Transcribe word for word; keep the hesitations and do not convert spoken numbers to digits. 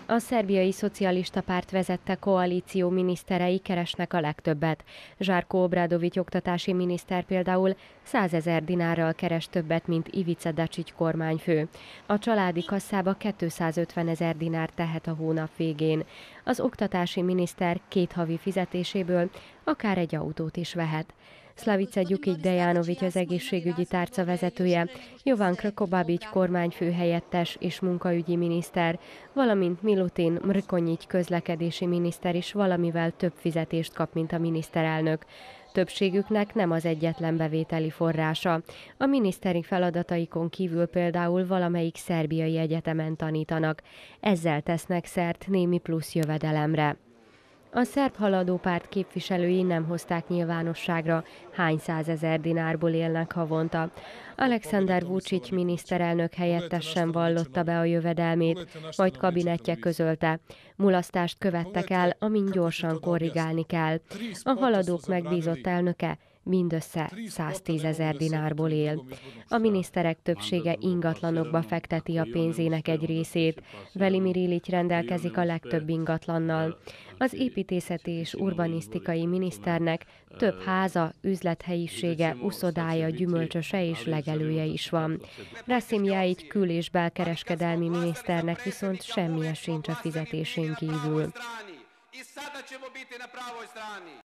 A szerbiai szocialista párt vezette koalíció miniszterei keresnek a legtöbbet. Žarko Obradović oktatási miniszter például százezer dinárral keres többet, mint Ivica Dačić kormányfő. A családi kasszába kétszázötvenezer dinár tehet a hónap végén. Az oktatási miniszter két havi fizetéséből akár egy autót is vehet. Slavica Đukić Dejanović az egészségügyi tárca vezetője, Jovan Krkobabić kormányfő helyettes és munkaügyi miniszter, valamint Milutin Mrkonjić közlekedési miniszter is valamivel több fizetést kap, mint a miniszterelnök. Többségüknek nem az egyetlen bevételi forrása. A miniszteri feladataikon kívül például valamelyik szerbiai egyetemen tanítanak. Ezzel tesznek szert némi plusz jövedelemre. A szerb haladópárt képviselői nem hozták nyilvánosságra, hány százezer dinárból élnek havonta. Aleksandar Vučić miniszterelnök helyettes sem vallotta be a jövedelmét, majd kabinetje közölte. Mulasztást követtek el, amin gyorsan korrigálni kell. A haladók megbízott elnöke mindössze száztízezer dinárból él. A miniszterek többsége ingatlanokba fekteti a pénzének egy részét. Velimir Ilić rendelkezik a legtöbb ingatlannal. Az építészeti és urbanisztikai miniszternek több háza, üzlethelyisége, uszodája, gyümölcsöse és legelője is van. Rasim Ljajić kül- és belkereskedelmi miniszternek viszont semmije sincs a fizetésén kívül.